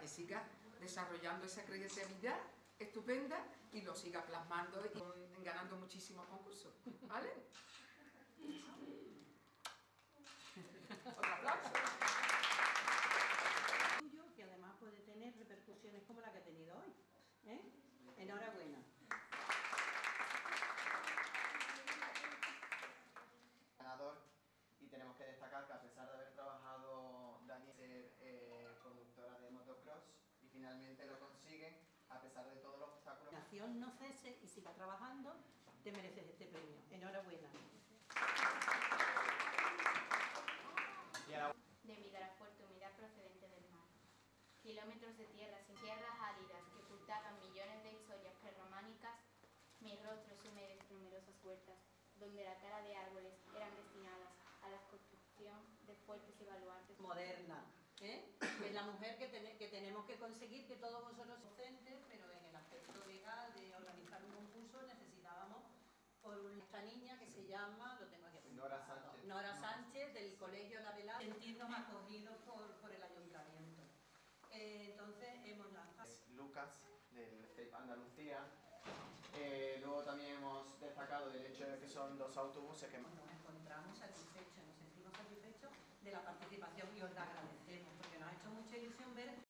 que siga desarrollando esa creatividad estupenda y lo siga plasmando y ganando muchísimos concursos, ¿vale? Otro aplauso. Que además puede tener repercusiones como la que ha tenido hoy. Enhorabuena. Ganador, y tenemos que destacar que a pesar de haber trabajado Dani ser conductora de motocross y finalmente lo consiguen a pesar de todos los obstáculos. La nación no cese y siga trabajando, te mereces este premio. Enhorabuena. De mi la fuerte humedad procedente del mar. Kilómetros de tierra sin tierras áridas que ocultaban millones de historias prerrománicas, mi rostro sume de numerosas huertas, donde la tala de árboles eran destinadas a la construcción de fuertes y baluartes. Moderna, es la mujer que tenemos que conseguir que todos vosotros docentes, pero en el aspecto legal de organizar un concurso necesitábamos por esta niña que se llama, lo tengo aquí apuntado, Nora Sánchez, del Colegio La Velada, sentirnos acogidos por el ayuntamiento. Entonces hemos lanzado... Lucas, del CEIP Andalucía. Luego también hemos destacado el hecho de que son 2 autobuses que... Nos encontramos satisfechos, nos sentimos satisfechos de la participación y os la agradecemos porque nos ha hecho mucha ilusión ver